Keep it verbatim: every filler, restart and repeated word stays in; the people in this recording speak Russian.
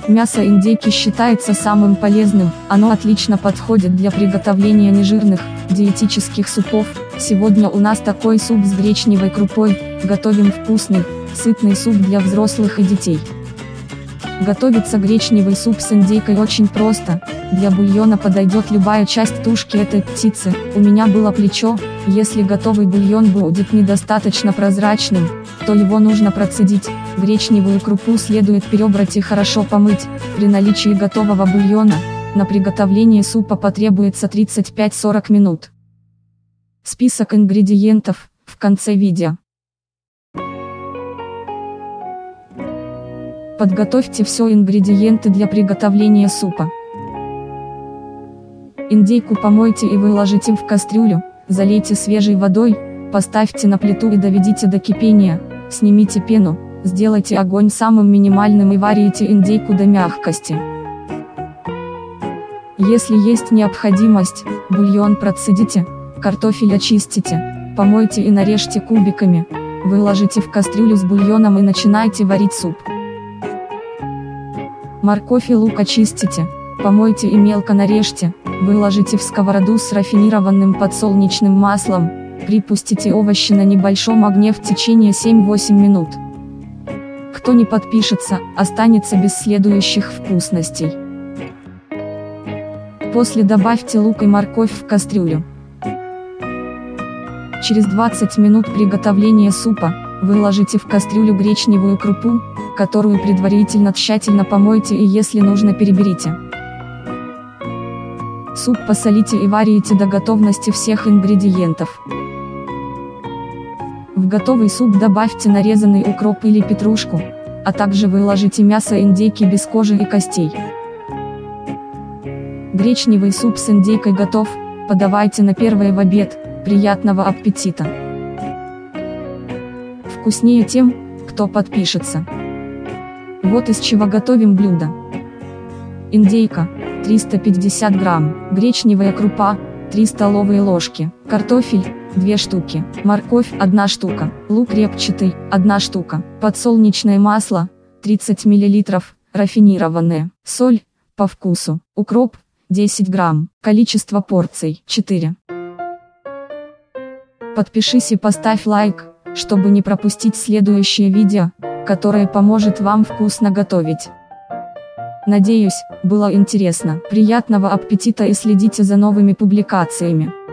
Мясо индейки считается самым полезным, оно отлично подходит для приготовления нежирных, диетических супов. Сегодня у нас такой суп с гречневой крупой, готовим вкусный, сытный суп для взрослых и детей. Готовится гречневый суп с индейкой очень просто, для бульона подойдет любая часть тушки этой птицы, у меня было плечо. Если готовый бульон будет недостаточно прозрачным, то его нужно процедить. Гречневую крупу следует перебрать и хорошо помыть. При наличии готового бульона, на приготовление супа потребуется тридцать пять сорок минут. Список ингредиентов в конце видео. Подготовьте все ингредиенты для приготовления супа. Индейку помойте и выложите в кастрюлю, залейте свежей водой, поставьте на плиту и доведите до кипения, снимите пену, сделайте огонь самым минимальным и варите индейку до мягкости. Если есть необходимость, бульон процедите, картофель очистите, помойте и нарежьте кубиками, выложите в кастрюлю с бульоном и начинайте варить суп. Морковь и лук очистите, помойте и мелко нарежьте, выложите в сковороду с рафинированным подсолнечным маслом, припустите овощи на небольшом огне в течение семь-восемь минут. Кто не подпишется, останется без следующих вкусностей. После добавьте лук и морковь в кастрюлю. Через двадцать минут приготовления супа, выложите в кастрюлю гречневую крупу, которую предварительно тщательно помойте и если нужно переберите. Суп посолите и варите до готовности всех ингредиентов. В готовый суп добавьте нарезанный укроп или петрушку, а также выложите мясо индейки без кожи и костей. Гречневый суп с индейкой готов, подавайте на первое в обед, приятного аппетита! Вкуснее тем, кто подпишется. Вот из чего готовим блюдо. Индейка, триста пятьдесят грамм, гречневая крупа, три столовые ложки, картофель, две штуки, морковь, одна штука, лук репчатый, одна штука, подсолнечное масло, тридцать миллилитров, рафинированное, соль, по вкусу, укроп, десять грамм, количество порций, четыре. Подпишись и поставь лайк, чтобы не пропустить следующее видео, которое поможет вам вкусно готовить. Надеюсь, было интересно. Приятного аппетита и следите за новыми публикациями.